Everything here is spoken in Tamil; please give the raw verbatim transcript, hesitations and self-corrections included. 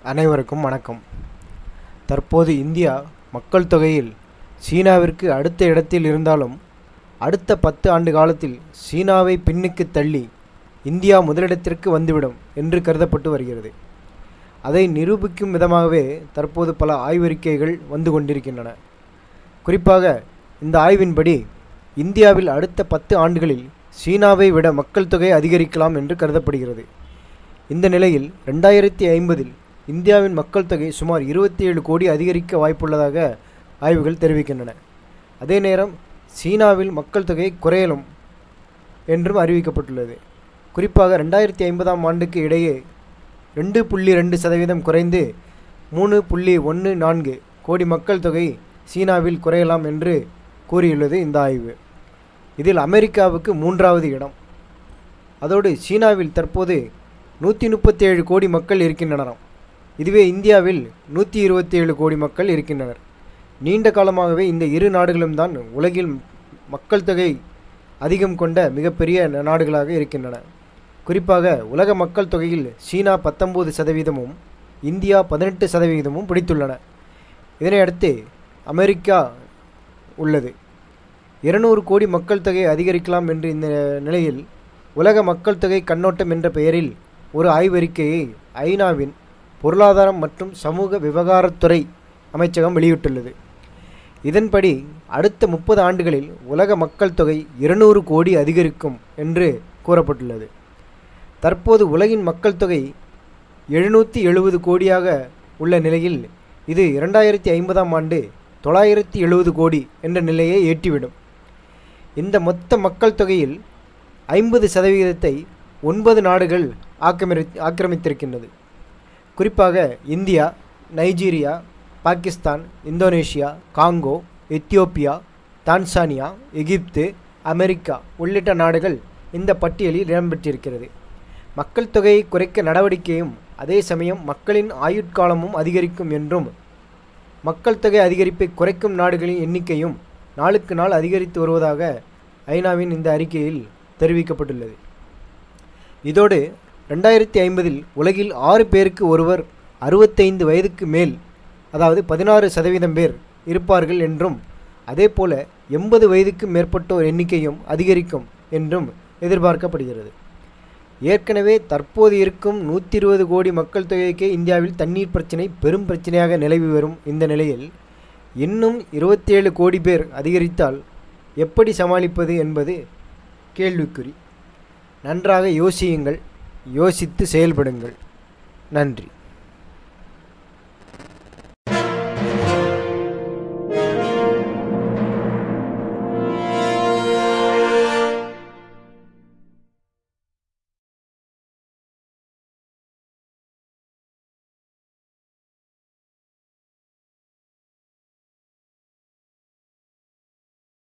அனைவருக்கும் வணக்கம். தற்போது இந்தியா மக்கள் தொகையில் சீனாவிற்கு அடுத்த இடத்தில் இருந்தாலும் அடுத்த பத்து ஆண்டு காலத்தில் சீனாவை பின்னுக்கு தள்ளி இந்தியா முதலிடத்திற்கு வந்துவிடும் என்று கருதப்பட்டு வருகிறது. அதை நிரூபிக்கும் விதமாகவே தற்போது பல ஆய்வறிக்கைகள் வந்து கொண்டிருக்கின்றன. குறிப்பாக இந்த ஆய்வின்படி இந்தியாவில் அடுத்த பத்து ஆண்டுகளில் சீனாவை விட மக்கள் தொகை அதிகரிக்கலாம் என்று கருதப்படுகிறது. இந்த நிலையில் ரெண்டாயிரத்தி ஐம்பதில் இந்தியாவின் மக்கள் தொகை சுமார் இருபத்தி ஏழு கோடி அதிகரிக்க வாய்ப்புள்ளதாக ஆய்வுகள் தெரிவிக்கின்றன. அதே நேரம் சீனாவில் மக்கள் தொகை குறையலும் என்றும் அறிவிக்கப்பட்டுள்ளது. குறிப்பாக ரெண்டாயிரத்தி ஐம்பதாம் ஆண்டுக்கு இடையே ரெண்டு புள்ளி ரெண்டு சதவீதம் குறைந்து மூணு புள்ளி ஒன்று நான்கு கோடி மக்கள் தொகை சீனாவில் குறையலாம் என்று கூறியுள்ளது இந்த ஆய்வு. இதில் அமெரிக்காவுக்கு மூன்றாவது இடம். அதோடு சீனாவில் தற்போது நூற்றி முப்பத்தி ஏழு கோடி மக்கள் இருக்கின்றனர். இதுவே இந்தியாவில் நூற்றி இருபத்தி ஏழு கோடி மக்கள் இருக்கின்றனர். நீண்ட காலமாகவே இந்த இரு நாடுகளும் தான் உலகில் மக்கள் தொகை அதிகம் கொண்ட மிகப்பெரிய நாடுகளாக இருக்கின்றன. குறிப்பாக உலக மக்கள் தொகையில் சீனா பத்தொன்பது சதவீதமும் இந்தியா பதினெட்டு சதவீதமும் பிடித்துள்ளன. இதனையடுத்து அமெரிக்கா உள்ளது. இருநூறு கோடி மக்கள் தொகை அதிகரிக்கலாம் என்று இந்த நிலையில் உலக மக்கள் தொகை கண்ணோட்டம் என்ற பெயரில் ஒரு ஆய்வறிக்கையை ஐநாவின் பொருளாதாரம் மற்றும் சமூக விவகாரத்துறை அமைச்சகம் வெளியிட்டுள்ளது. இதன்படி அடுத்த முப்பது ஆண்டுகளில் உலக மக்கள் தொகை இருநூறு கோடி அதிகரிக்கும் என்று கூறப்பட்டுள்ளது. தற்போது உலகின் மக்கள் தொகை எழுநூற்றி எழுபது கோடியாக உள்ள நிலையில் இது இரண்டாயிரத்தி ஐம்பதாம் ஆண்டு தொள்ளாயிரத்தி எழுபது கோடி என்ற நிலையை எட்டிவிடும். இந்த மொத்த மக்கள் தொகையில் ஐம்பது சதவீதத்தை ஒன்பது நாடுகள் ஆக்கிரமி ஆக்கிரமித்திருக்கின்றது. குறிப்பாக India, Nigeria, Pakistan, Indonesia, Congo, Ethiopia, Tanzania, Egypt, America உள்ளிட்ட நாடுகள் இந்த பட்டியலில் இடம்பெற்றிருக்கிறது. மக்கள் தொகையை குறைக்க நடவடிக்கையும் அதே சமயம் மக்களின் ஆயுட்காலமும் அதிகரிக்கும் என்றும் மக்கள் தொகை அதிகரிப்பை குறைக்கும் நாடுகளின் எண்ணிக்கையும் நாளுக்கு நாள் அதிகரித்து வருவதாக ஐநாவின் இந்த அறிக்கையில் தெரிவிக்கப்பட்டுள்ளது. இதோடு ரெண்டாயிரத்தி ஐம்பதில் உலகில் ஆறு பேருக்கு ஒருவர் அறுபத்தைந்து வயதுக்கு மேல், அதாவது பதினாறு சதவீதம் பேர் இருப்பார்கள் என்றும் அதேபோல எண்பது வயதுக்கு மேற்பட்டோர் எண்ணிக்கையும் அதிகரிக்கும் என்றும் எதிர்பார்க்கப்படுகிறது. ஏற்கனவே தற்போது இருக்கும் நூற்றி இருபது கோடி மக்கள் தொகைக்கே இந்தியாவில் தண்ணீர் பிரச்சினை பெரும் பிரச்சனையாக நிலவி வரும் இந்த நிலையில் இன்னும் இருபத்தி ஏழு கோடி பேர் அதிகரித்தால் எப்படி சமாளிப்பது என்பது கேள்விக்குறி. நன்றாக யோசியுங்கள், யோசித்து செயல்படுங்கள். நன்றி.